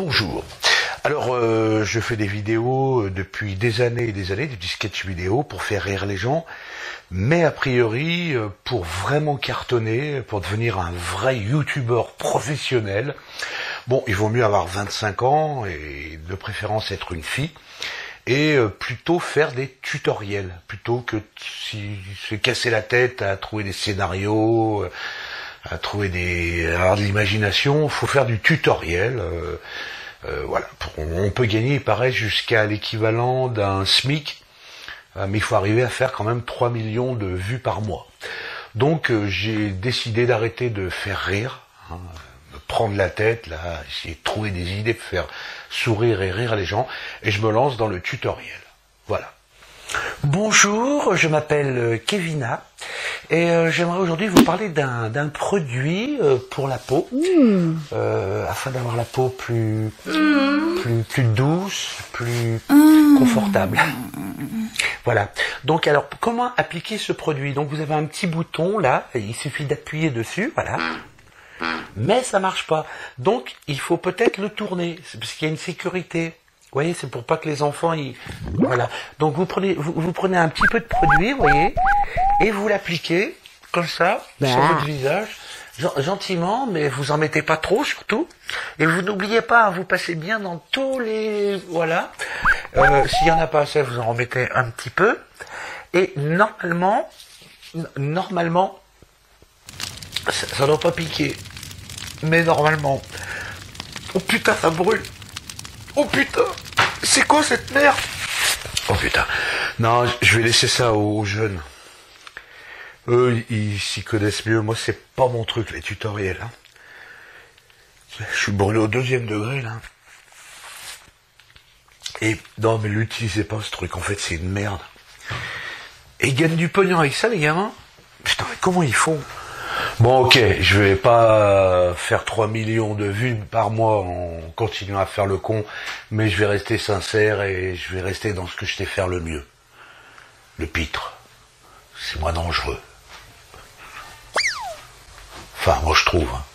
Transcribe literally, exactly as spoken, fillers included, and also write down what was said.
Bonjour. Alors, euh, je fais des vidéos depuis des années et des années, du sketch vidéo pour faire rire les gens, mais a priori, pour vraiment cartonner, pour devenir un vrai youtubeur professionnel, bon, il vaut mieux avoir vingt-cinq ans et de préférence être une fille, et plutôt faire des tutoriels, plutôt que si se casser la tête à trouver des scénarios, à trouver des, à avoir de l'imagination. Il faut faire du tutoriel. Euh, euh, voilà, on peut gagner, il paraît, jusqu'à l'équivalent d'un SMIC, euh, mais il faut arriver à faire quand même trois millions de vues par mois. Donc euh, j'ai décidé d'arrêter de faire rire, hein, me prendre la tête, là, essayer de trouver des idées pour faire sourire et rire les gens, et je me lance dans le tutoriel. Voilà. Bonjour, je m'appelle Kevina et euh, j'aimerais aujourd'hui vous parler d'un d'un produit euh, pour la peau, mmh. euh, afin d'avoir la peau plus, mmh. plus, plus douce, plus mmh. confortable. Voilà. Donc alors, comment appliquer ce produit? Donc vous avez un petit bouton là, il suffit d'appuyer dessus, voilà. Mais ça marche pas. Donc il faut peut-être le tourner, parce qu'il y a une sécurité. Vous voyez, c'est pour pas que les enfants, ils... Voilà. Donc vous prenez, vous, vous prenez un petit peu de produit, vous voyez, et vous l'appliquez, comme ça, bah. sur votre visage, gentiment, mais vous en mettez pas trop, surtout. Et vous n'oubliez pas, vous passez bien dans tous les... Voilà. Euh, s'il y en a pas assez, vous en remettez un petit peu. Et normalement, normalement, ça, ça doit pas piquer. Mais normalement... Oh putain, ça brûle. Oh putain, c'est quoi cette merde? Oh putain. Non, je vais laisser ça aux jeunes. Eux, ils s'y connaissent mieux. Moi, c'est pas mon truc, les tutoriels. Hein. Je suis brûlé au deuxième degré, là. Et non, mais l'utilisez pas, ce truc. En fait, c'est une merde. Et ils gagnent du pognon avec ça, les gamins. Putain, mais comment ils font? Bon, ok, je vais pas faire trois millions de vues par mois en continuant à faire le con, mais je vais rester sincère et je vais rester dans ce que je sais faire le mieux. Le pitre. C'est moins dangereux. Enfin, moi je trouve.